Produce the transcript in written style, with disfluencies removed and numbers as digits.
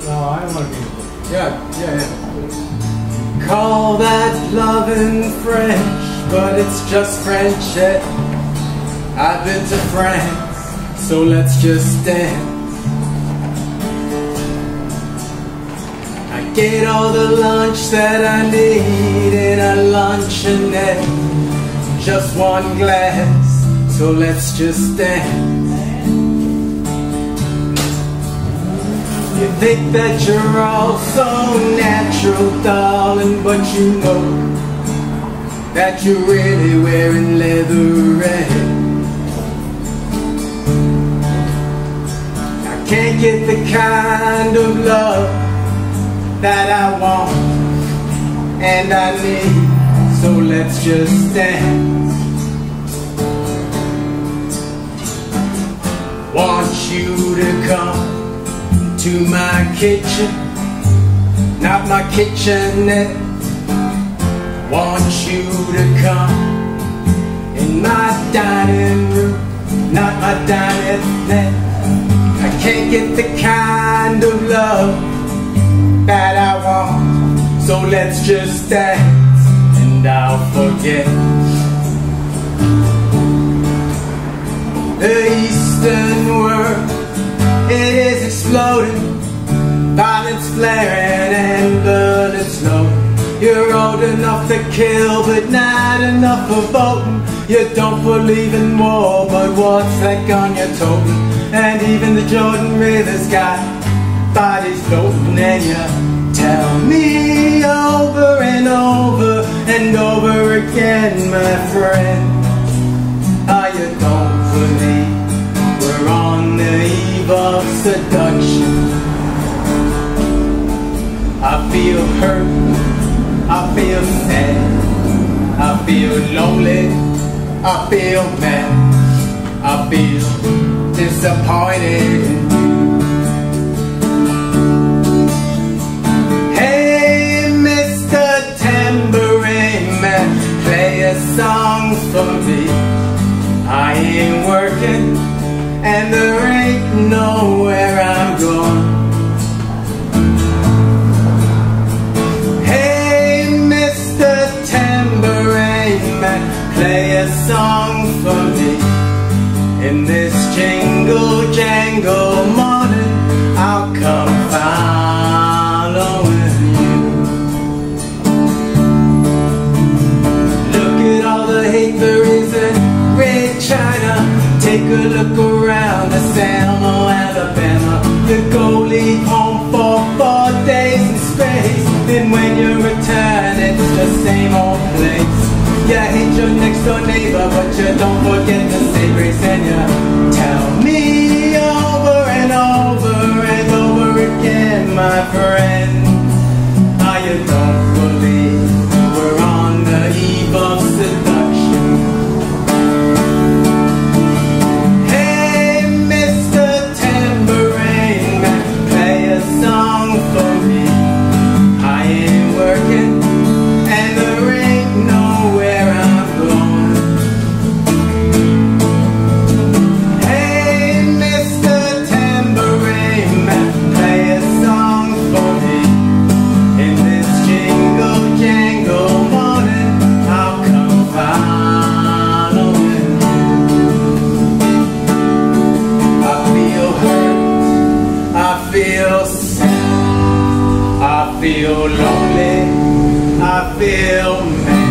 I don't want to be. Yeah. Call that loving French, but it's just French. I've been to France, so let's just dance. I get all the lunch that I need in a luncheonette. Just one glass, so let's just dance. You think that you're all so natural, darling, but you know that you're really wearing leatherette. I can't get the kind of love that I want and I need, so let's just dance. Want you to come to my kitchen, not my kitchenette. Want you to come in my dining room, not my dinette. I can't get the kind of love that I want, so let's just dance and I'll forget. The Eastern world, it is exploding, violence flaring and blood slow. You're old enough to kill, but not enough for voting. You don't believe in war, but what's that gun you're toting? And even the Jordan River's got bodies floating. And you tell me over and over and over again, my friend, how you don't believe we're on the eve of seduction. I feel hurt, I feel sad, I feel lonely, I feel mad, I feel disappointed in you. Hey, Mr. Tambourine Man, play a song for me. I ain't working and there ain't nowhere I'm going. Play a song for me. In this jingle jangle morning, I'll come following you. Look at all the hate there is in Red China. Take a look around the Selma, Alabama. You go leave home for 4 days in space, then when you return it's the same old place. You hate your next door neighbor, but you don't forget to say grace. And you tell me over and over and over again, my friend, how you don't believe we're on the eve of seduction. Hey, Mr. Tambourine Man, play a song for me. I ain't working and there ain't nowhere I'm going. Hey, Mr. Tambourine Man, play a song for me. In this jingle jangle morning, I'll come following you. I feel hurt, I feel sad, I feel lonely, I feel mad.